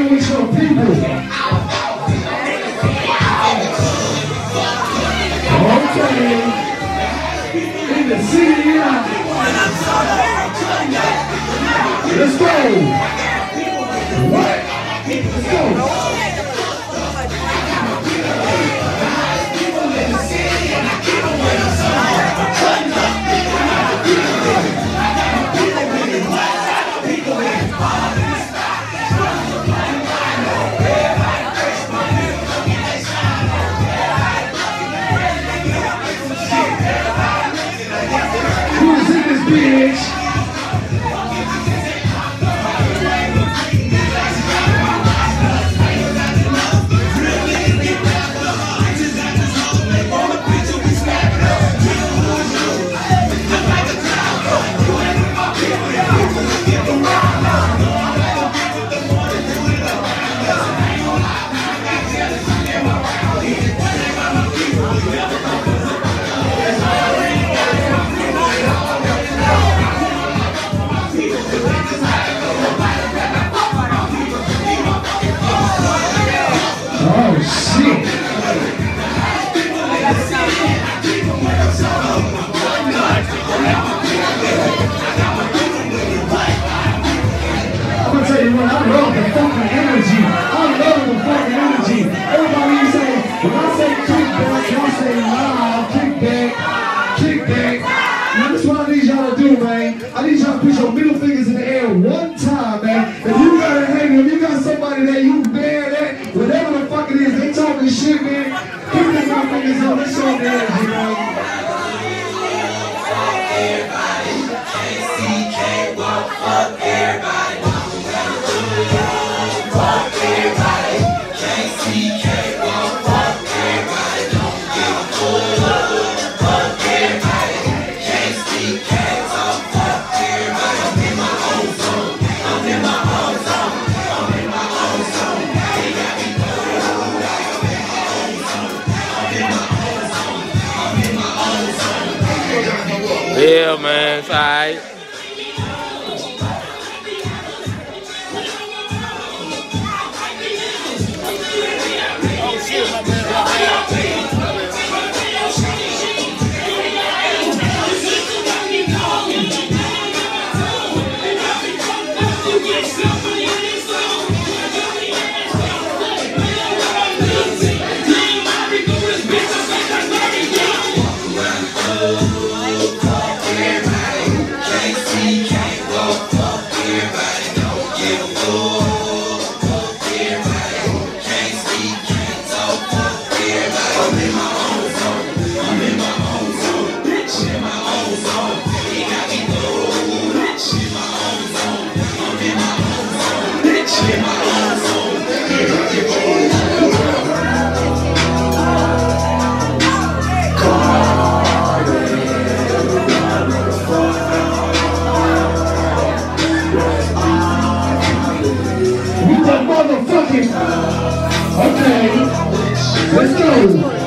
ride with your people. Okay. In the city, let's go. What? Let's go. Who's in this bitch? I love the fucking energy. I love the fucking energy. Everybody say, when I say kickback, y'all say live, kickback. Now this is what I need y'all to do, man. I need y'all to put your middle fingers in the air one time, man. If you got a hater, if you got somebody that you mad at, whatever the fuck it is, they talking shit, man. Keep them middle fingers up. Let's show the energy, man. Everybody, can't see, can't walk, fuck everybody. Fuck everybody, can't see, can't walk, fuck everybody, don't give a fuck. Fuck everybody, can't see, can't talk, fuck everybody. I'm in my own zone, I'm in my own zone, I'm in my own zone. They got me cold, I'm in my own zone, I'm in my own zone, I'm in my own zone. Yeah, man, it's alright. Okay, let's go.